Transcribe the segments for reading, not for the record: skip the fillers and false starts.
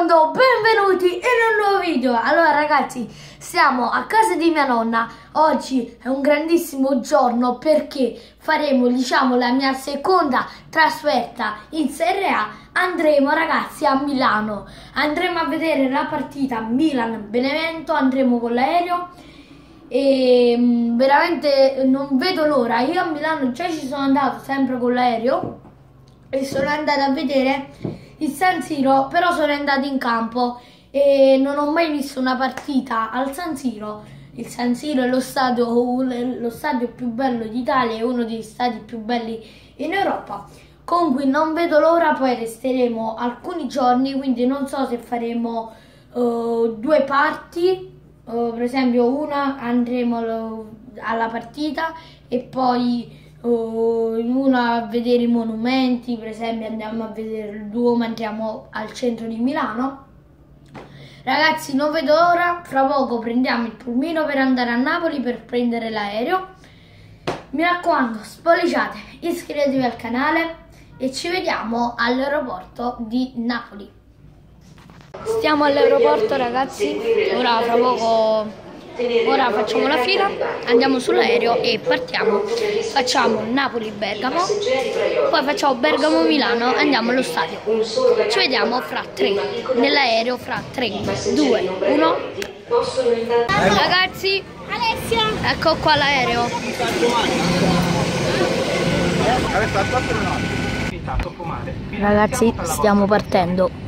mondo, benvenuti in un nuovo video. Allora ragazzi, siamo a casa di mia nonna. Oggi è un grandissimo giorno perché faremo, diciamo, la mia seconda trasferta in Serie A. Andremo ragazzi a Milano, andremo a vedere la partita Milan-Benevento, andremo con l'aereo e veramente non vedo l'ora. Io a Milano già ci sono andato sempre con l'aereo e sono andata a vedere il San Siro, però sono andata in campo e non ho mai visto una partita al San Siro. Il San Siro è lo stadio più bello d'Italia, è uno degli stadi più belli in Europa. Comunque non vedo l'ora, poi resteremo alcuni giorni, quindi non so se faremo due parti. Per esempio una andremo alla partita e poi in una a vedere i monumenti, per esempio andiamo a vedere il Duomo, andiamo al centro di Milano. Ragazzi, non vedo l'ora, fra poco prendiamo il pulmino per andare a Napoli per prendere l'aereo. Mi raccomando, spolliciate, iscrivetevi al canale e ci vediamo all'aeroporto di Napoli. Stiamo all'aeroporto ragazzi, ora fra poco facciamo la fila, andiamo sull'aereo e partiamo. Facciamo Napoli-Bergamo, poi facciamo Bergamo-Milano e andiamo allo stadio. Ci vediamo fra 3, nell'aereo fra 3, 2, 1. Ragazzi, Alessia, ecco qua l'aereo. Ragazzi, stiamo partendo.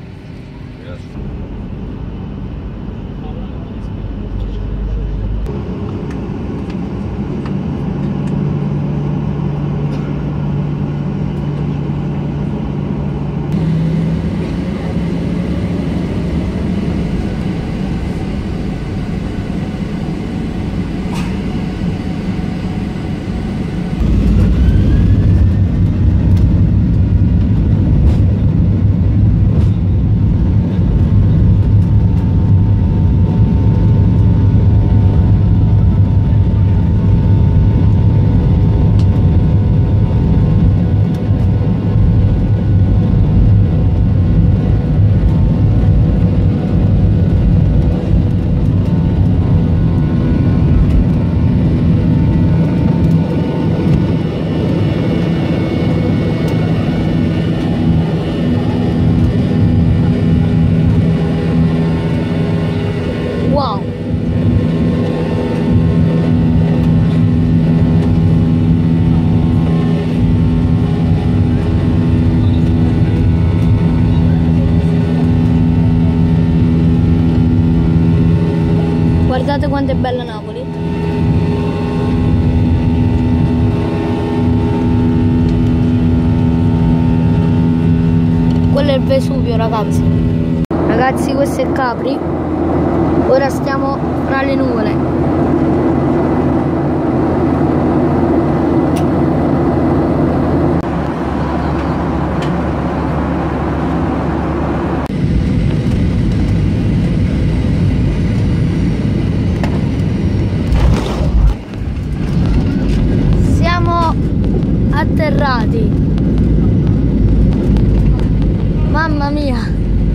Wow! Guardate quanto è bella Napoli. Quello è il Vesuvio ragazzi. Ragazzi, questo è il Capri. Ora stiamo fra le nuvole. Siamo atterrati. Mamma mia.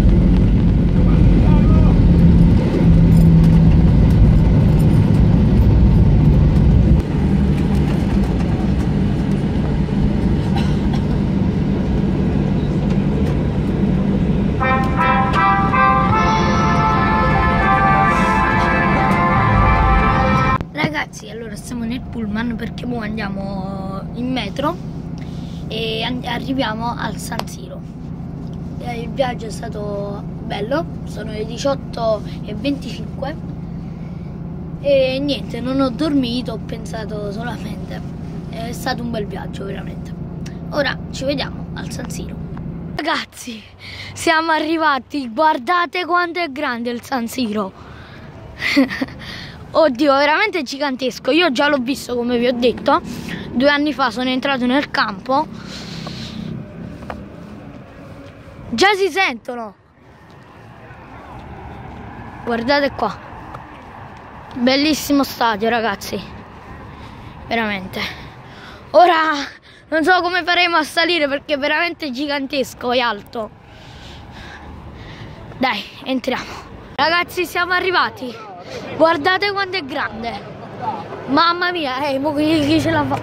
Ragazzi, allora stiamo nel pullman perché ora andiamo in metro e arriviamo al San Siro. Il viaggio è stato bello, sono le 18:25 e niente, non ho dormito, ho pensato solamente. È stato un bel viaggio veramente. Ora ci vediamo al San Siro. Ragazzi, siamo arrivati, guardate quanto è grande il San Siro. Oddio, veramente gigantesco. Io già l'ho visto, come vi ho detto. 2 anni fa sono entrato nel campo. Già si sentono. Guardate qua. Bellissimo stadio ragazzi. Veramente. Ora non so come faremo a salire perché è veramente gigantesco e alto. Dai, entriamo. Ragazzi, siamo arrivati. Guardate quanto è grande. Mamma mia, chi ce la fa?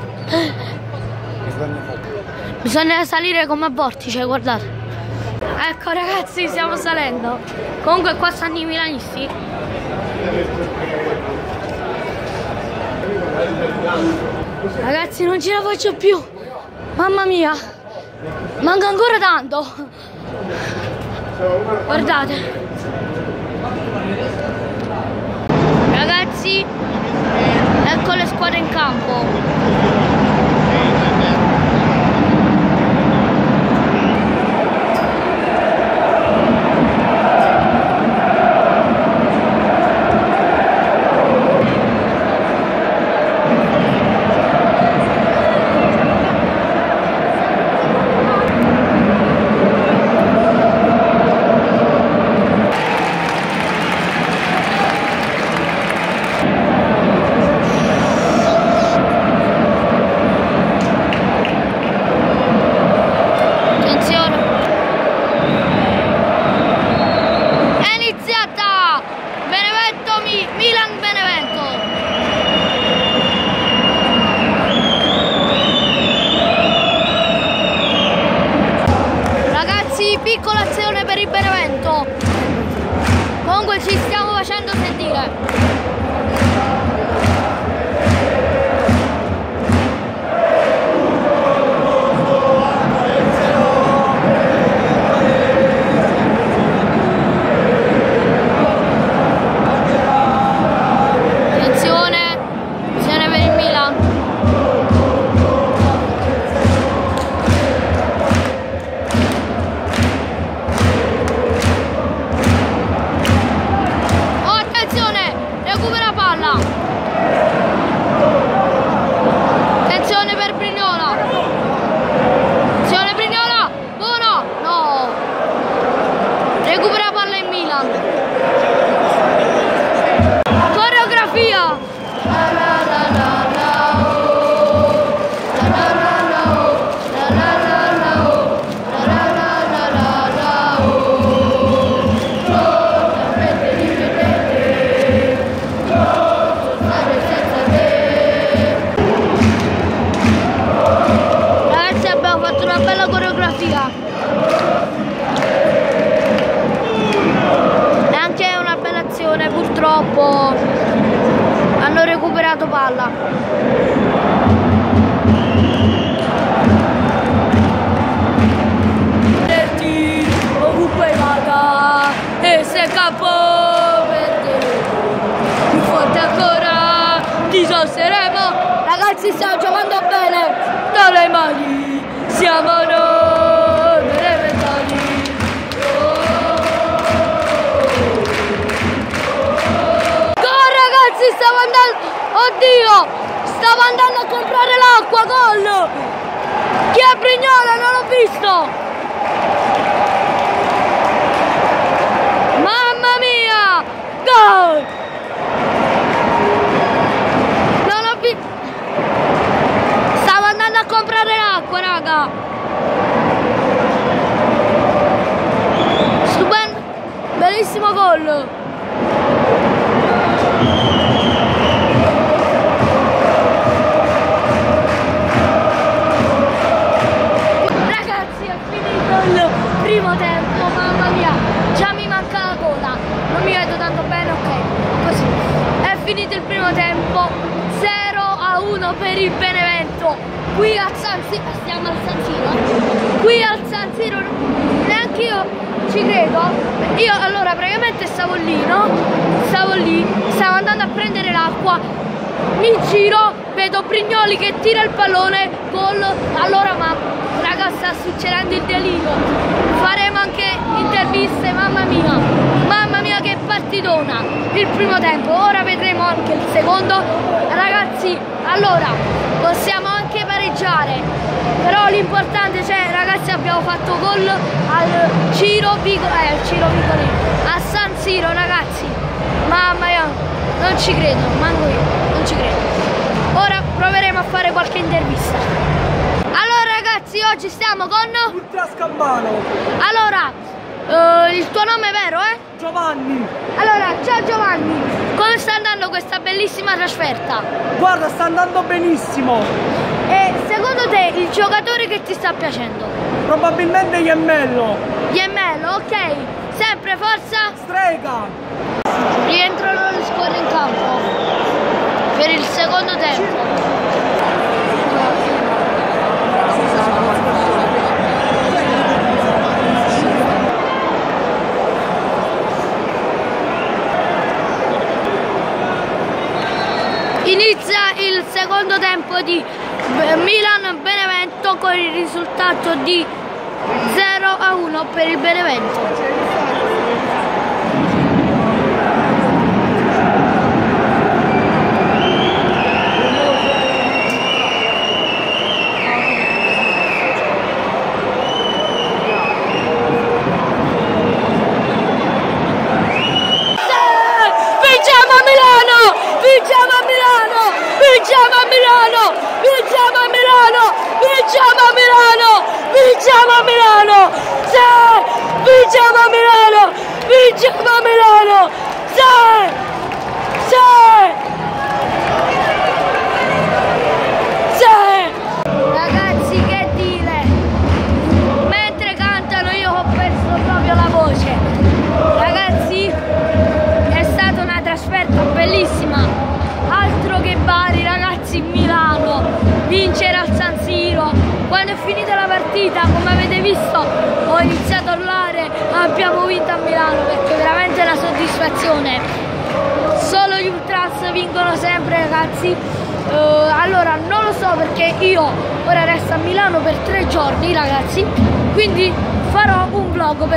Bisogna salire come a vortice, guardate. Ecco ragazzi, stiamo salendo. Comunque qua stanno i milanisti. Ragazzi, non ce la faccio più. Mamma mia, manca ancora tanto. Guardate. Ragazzi, ecco le squadre in campo. Piccola azione per il Benevento. Comunque ci stiamo facendo sentire. Purtroppo hanno recuperato palla. Ovunque vada e se capo per te più forte ancora ti sosterremo. Ragazzi, stiamo giocando bene. Dalle mani siamo noi elementari. Stavo andando, oddio, stavo andando a comprare l'acqua, gol! Chi è Brignola? Non l'ho visto! Mamma mia! Gol! Non l'ho visto! Stavo andando a comprare l'acqua, raga! Stupendo! Bellissimo gol! Primo tempo, mamma mia, già mi manca la coda, non mi vedo tanto bene, ok, così, è finito il primo tempo, 0-1 per il Benevento, qui al San Siro, stiamo al San Siro, qui al San Siro, neanche io ci credo, io allora praticamente stavo lì, no? Stavo lì, stavo andando a prendere l'acqua, mi giro, vedo Brignoli che tira il pallone, gol, allora ma... Raga, sta succedendo il delirio. Faremo anche interviste, mamma mia che partitona il primo tempo, ora vedremo anche il secondo. Ragazzi, allora possiamo anche pareggiare, però l'importante, cioè ragazzi, abbiamo fatto gol al Ciro Vicoli, a San Siro, ragazzi, mamma mia, non ci credo, manco io, non ci credo. Ora proveremo a fare qualche intervista. Allora ragazzi, oggi stiamo con Ultra Scabbano. Allora, il tuo nome è vero, eh? Giovanni. Allora, ciao Giovanni, come sta andando questa bellissima trasferta? Guarda, sta andando benissimo. E secondo te il giocatore che ti sta piacendo? Probabilmente Iemmello. Iemmello, ok. Sempre forza. Strega. Rientrano le squadre in campo per il secondo tempo. Inizia il secondo tempo di Milan-Benevento con il risultato di 0-1 per il Benevento. Vinciamo a Milano! Vinciamo a Milano! Vinciamo a Milano! Vinciamo a Milano! Vinciamo a Milano! Sì! Vinciamo a Milano! Vinciamo a Milano! Sì! Sì! Sì! Ragazzi, che dire! Mentre cantano io ho perso proprio la voce. Ragazzi, è stata una trasferta bellissima. Altro che Bari, ragazzi, Milano, vincere al San Siro. Quando è finita la partita, come avete visto, ho iniziato a urlare, abbiamo vinto a Milano, perché è veramente una soddisfazione. Solo gli Ultras vincono sempre, ragazzi. Allora, non lo so perché io ora resto a Milano per 3 giorni, ragazzi, quindi farò un vlog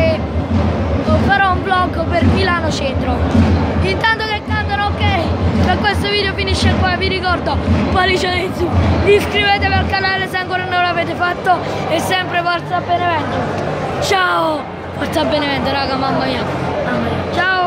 per Milano Centro. Intanto che cantano, ok, per questo video finisce qua. Vi ricordo, pollice in su, iscrivetevi al canale se ancora non l'avete fatto e sempre forza Benevento. Ciao, forza Benevento, raga, mamma mia. Ciao.